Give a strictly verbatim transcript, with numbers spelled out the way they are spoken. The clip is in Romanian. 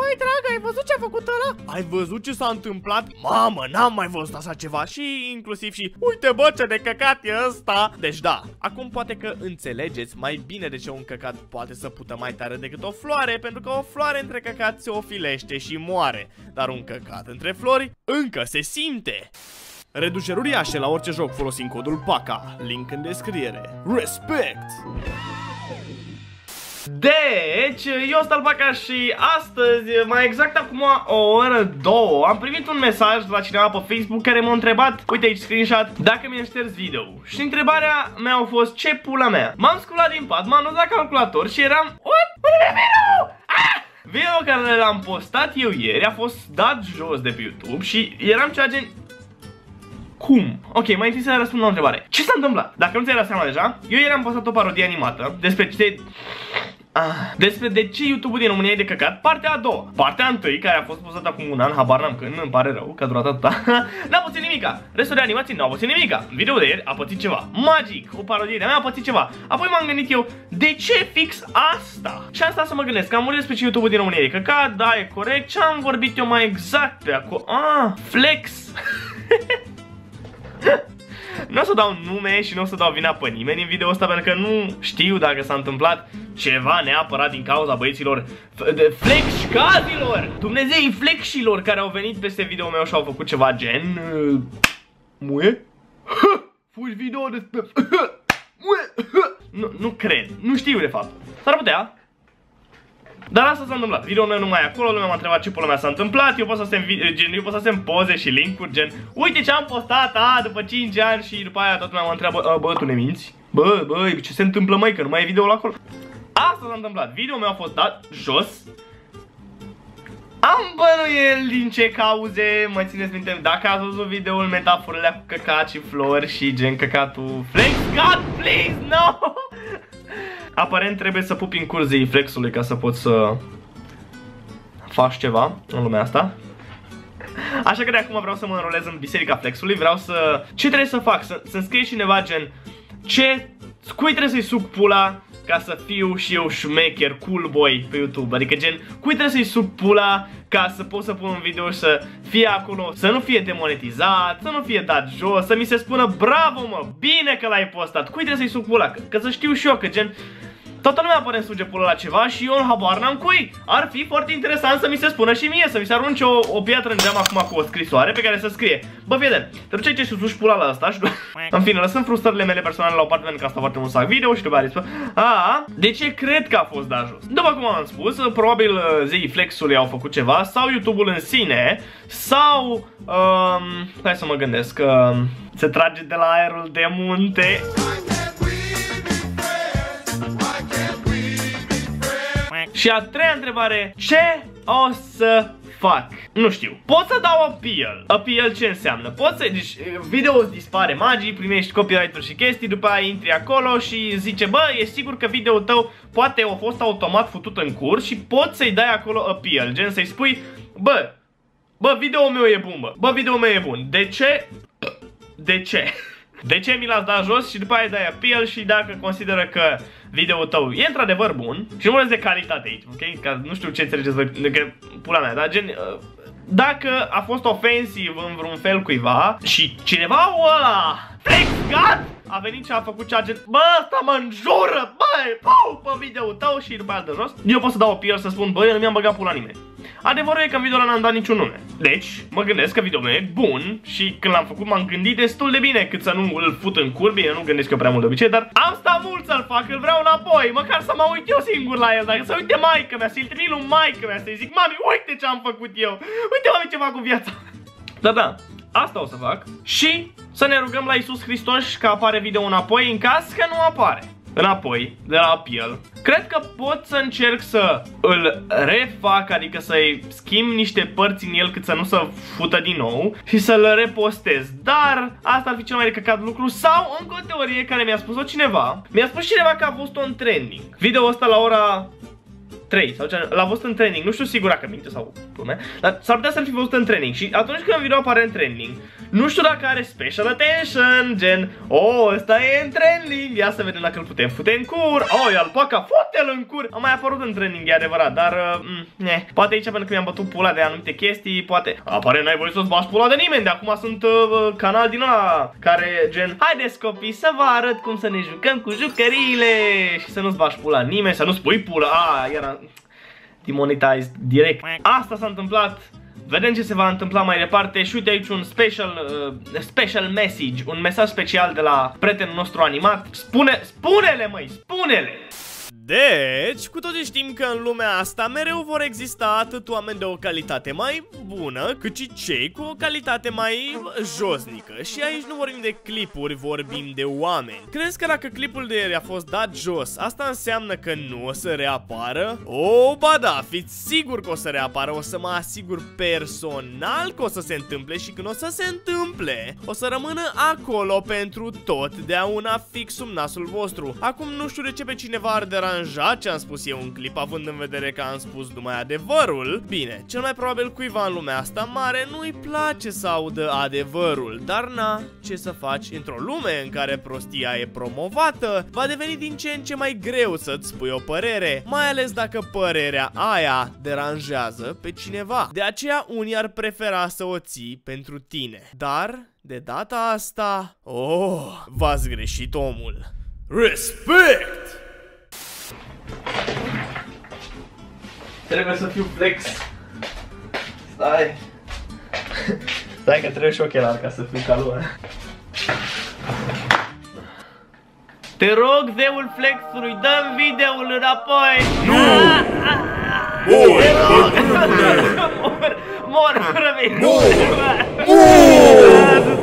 Măi, dragă, ai văzut ce a făcut ăla? Ai văzut ce s-a întâmplat? Mamă, n-am mai văzut așa ceva. Și inclusiv și, uite bă, ce de căcat e ăsta. Deci da, acum poate că înțelegeți mai bine de ce un căcat poate să pută mai tare decât o floare. Pentru că o floare între căcat se ofilește și moare, dar un căcat între flori încă se simte. Reduceri uriașe la orice joc folosind codul PACA. Link în descriere. Respect! Deci, eu sunt Alpaca și astăzi, mai exact acum o oră, două, am primit un mesaj de la cineva pe Facebook care m-a întrebat, uite aici screenshot, dacă mi-a șters video. Și întrebarea mea a fost, ce pula mea? M-am sculat din pat, m-am dus la calculator și eram, what? Unde e video? Ah! Video care l-am postat eu ieri a fost dat jos de pe YouTube și eram ceva gen... Cum? Ok, mai întâi să răspund la o întrebare. Ce s-a întâmplat? Dacă nu ți-ai dat seama deja, eu ieri am postat o parodie animată despre ce... Ah, despre de ce YouTube-ul din România e de căcat, partea a doua. Partea a întâi, care a fost postată acum un an, habar n-am când, îmi pare rău că a durat atâta. N-a pățit nimica. Restul de animații n-au pățit nimica. Video de ieri a pățit ceva. Magic, o parodie de-a mea a pățit ceva. Apoi m-am gândit eu, de ce fix asta? Și am stat să mă gândesc, că am vorbit despre ce YouTube-ul din România e de căcat, da, e corect. Ce am vorbit eu mai exact pe acolo? Ah, flex. Nu o să dau nume și nu o să dau vina pe nimeni în video ăsta, pentru că nu știu dacă s-a întâmplat ceva neapărat din cauza băieților flexcazilor, Dumnezeii flexilor care au venit peste video meu și au făcut ceva gen muie? Fugi video despre nu, nu cred, nu știu de fapt. S-ar putea. Dar asta s-a întâmplat, video-ul meu nu mai e acolo, lumea m-a întrebat ce pula mea s-a întâmplat, eu pot să sem, gen, eu pot să sem poze și link-uri, gen, uite ce am postat, a, după cinci ani și după aia toată lumea mă întreabă, bă, tu ne minți? Bă, bă, ce se întâmplă, măi, că nu mai e video-ul acolo? Asta s-a întâmplat, video-ul meu a fost dat jos. Am bănuiel din ce cauze, mă țineți minte, dacă ați văzut video-ul, metaforele cu căcat și flori și gen căcatul flex, God, please, no! Aparent trebuie să pupi în curs zeii flexului ca să poți să faci ceva în lumea asta. Așa că de acum vreau să mă înrolez în biserica flexului. Vreau să... Ce trebuie să fac? Să, să-mi scrie cineva gen ce... Cui trebuie să-i suc pula ca să fiu și eu șmecher, cool boy pe YouTube? Adică gen, cui trebuie să-i suc pula ca să pot să pun un video și să fie acolo, să nu fie demonetizat, să nu fie dat jos, să mi se spună bravo mă, bine că l-ai postat. Cui trebuie să-i suc pula? Că, că să știu și eu că gen... Toată lumea pare suge pula la ceva și eu în habar n-am cui. Ar fi foarte interesant să mi se spună și mie, să mi se arunce o, o piatră în geam acum cu o scrisoare pe care să scrie: bă, fie te duci aici și suși pula la asta și... În fine, lăsând frustrările mele personale la o parte, pentru că asta foarte mult sac video și după aia zic, a, de ce cred că a fost dat jos? După cum am spus, probabil zeii flexului au făcut ceva, sau YouTube-ul în sine, sau... Um, hai să mă gândesc, că um, se trage de la aerul de munte. Și a treia întrebare, ce o să fac? Nu știu. Pot să dau appeal. Appeal ce înseamnă? Pot să... Deci, video îți dispare magii, primești copyright-uri și chestii, după aia intri acolo și zice, bă, e sigur că video-ul tău poate a fost automat futut în curs și poți să-i dai acolo appeal. Gen să-i spui, bă, bă, video-ul meu e bun, bă. Bă, video-ul meu e bun. De ce? De ce? De ce mi l-ați dat jos și după aia dai appeal și dacă consideră că video-ul tău e într-adevăr bun și nu vorbesc de calitate aici, ok? Că nu știu ce înțelegeți voi, că pula mea, dar gen... Dacă a fost ofensiv în vreun fel cuiva și cineva ăla flex-gat a venit și a făcut cea gen, bă, ăsta mă înjură, băi, pau, pe video-ul tău și după aia de jos, eu pot să dau appeal să spun, băi, eu nu mi-am băgat pula nimeni. Adevărul e că în video-ăla n-am dat niciun nume. Deci, mă gândesc că video-ul meu e bun și când l-am făcut m-am gândit destul de bine cât să nu îl fut în cur. Bine, nu gândesc eu prea mult de obicei, dar am stat mult să-l fac, îl vreau înapoi, măcar să mă uit eu singur la el, dacă să uite maică mea, să-i trimit lui maică mea, să-i zic, mami, uite ce am făcut eu, uite mami ce fac cu viața. Da, da, asta o să fac și să ne rugăm la Iisus Hristos că apare video înapoi în caz că nu apare înapoi de la appeal. Cred că pot să încerc să îl refac, adică să-i schimb niște părți în el cât să nu se fută din nou și să-l repostez. Dar asta ar fi cel mai de căcat lucru. Sau încă o teorie care mi-a spus-o cineva. Mi-a spus cineva că a fost un trending video ăsta la ora trei sau ce, l-a văzut în training, nu știu sigur dacă minte sau plume, dar s-ar putea să-l fi văzut în training și atunci când un video apare în training, nu știu dacă are special attention, gen, oh, ăsta e în training, ia să vedem dacă îl putem fute în cur, oh, e alpaca, fute-l în cur, a mai apărut în training, e adevărat, dar, uh, ne, poate aici pentru că mi-am bătut pula de anumite chestii, poate, apare n-ai voie să-ți bași pula de nimeni, de acum sunt uh, canal din ăla care, gen, haideți copii să vă arăt cum să ne jucăm cu jucăriile și să nu-ți bași pula nimeni, să nu-ți pui pula, a, era demonetized direct. Asta s-a întâmplat. Vedem ce se va întâmpla mai departe și uite aici un special, uh, special message, un mesaj special de la prietenul nostru animat. Spune, spune-le măi, spune-le! Deci, cu toții știm că în lumea asta mereu vor exista atât oameni de o calitate mai bună, cât și cei cu o calitate mai josnică. Și aici nu vorbim de clipuri, vorbim de oameni. Crezi că dacă clipul de ieri a fost dat jos, asta înseamnă că nu o să reapară? O, ba da, fiți sigur că o să reapară, o să mă asigur personal că o să se întâmple și când o să se întâmple, o să rămână acolo pentru totdeauna fix sub nasul vostru. Acum nu știu de ce pe cineva ar deranja ce am spus eu în clip, având în vedere că am spus numai adevărul. Bine, cel mai probabil cuiva în lumea asta mare nu-i place să audă adevărul, dar na, ce să faci, într-o lume în care prostia e promovată, va deveni din ce în ce mai greu să-ți spui o părere, mai ales dacă părerea aia deranjează pe cineva. De aceea unii ar prefera să o ții pentru tine. Dar, de data asta, oh, v-ați greșit omul. Respect! Trebuie să fiu flex. Stai. Stai că trebuie și ochelari ca să fiu ca lumea. Te rog, zeul flexului, dă-mi videoul înapoi. Nu! Mor! Te rog! Mor! Mor! Mor! Mor! Mor!